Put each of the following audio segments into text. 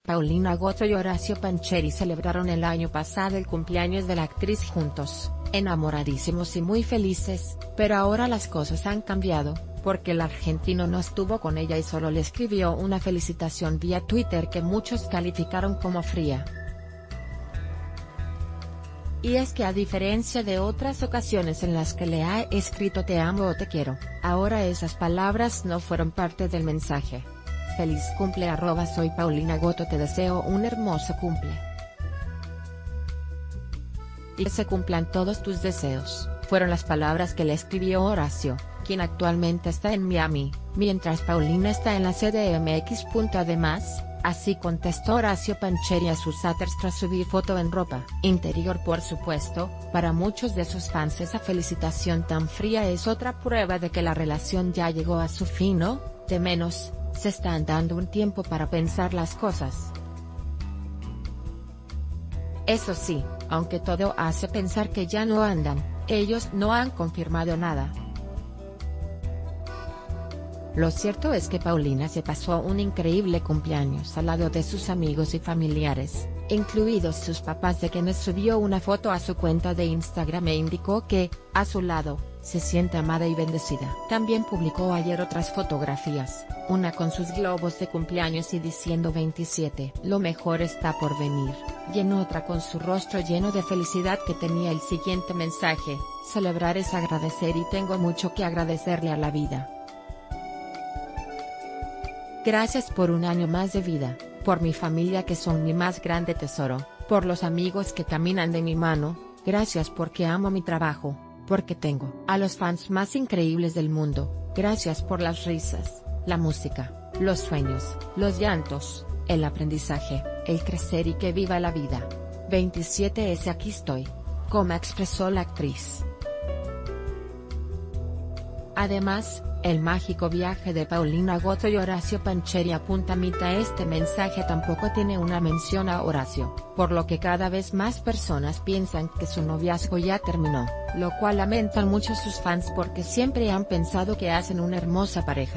Paulina Gozo y Horacio Pancheri celebraron el año pasado el cumpleaños de la actriz juntos, enamoradísimos y muy felices, pero ahora las cosas han cambiado, porque el argentino no estuvo con ella y solo le escribió una felicitación vía Twitter que muchos calificaron como fría. Y es que a diferencia de otras ocasiones en las que le ha escrito te amo o te quiero, ahora esas palabras no fueron parte del mensaje. Feliz cumple @ soy Paulina Goto, te deseo un hermoso cumple. Y que se cumplan todos tus deseos, fueron las palabras que le escribió Horacio, quien actualmente está en Miami, mientras Paulina está en la CDMX. Además, así contestó Horacio Pancheri a sus haters tras subir foto en ropa interior. Por supuesto, para muchos de sus fans esa felicitación tan fría es otra prueba de que la relación ya llegó a su fin o, de menos, se están dando un tiempo para pensar las cosas. Eso sí, aunque todo hace pensar que ya no andan, ellos no han confirmado nada. Lo cierto es que Paulina se pasó un increíble cumpleaños al lado de sus amigos y familiares, incluidos sus papás, de quienes subió una foto a su cuenta de Instagram e indicó que, a su lado, se siente amada y bendecida. También publicó ayer otras fotografías, una con sus globos de cumpleaños y diciendo 27, lo mejor está por venir, y en otra con su rostro lleno de felicidad que tenía el siguiente mensaje: celebrar es agradecer y tengo mucho que agradecerle a la vida. Gracias por un año más de vida, por mi familia que son mi más grande tesoro, por los amigos que caminan de mi mano, gracias porque amo mi trabajo, porque tengo a los fans más increíbles del mundo, gracias por las risas, la música, los sueños, los llantos, el aprendizaje, el crecer y que viva la vida. 27S aquí estoy, como expresó la actriz. Además, el mágico viaje de Paulina Goto y Horacio Pancheri apunta mitad. Este mensaje tampoco tiene una mención a Horacio, por lo que cada vez más personas piensan que su noviazgo ya terminó, lo cual lamentan mucho sus fans porque siempre han pensado que hacen una hermosa pareja.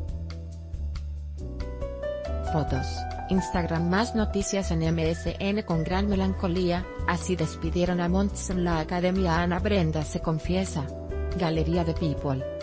Fotos, Instagram. Más noticias en MSN. Con gran melancolía, así despidieron a Monts en la academia. Ana Brenda se confiesa. Galería de People.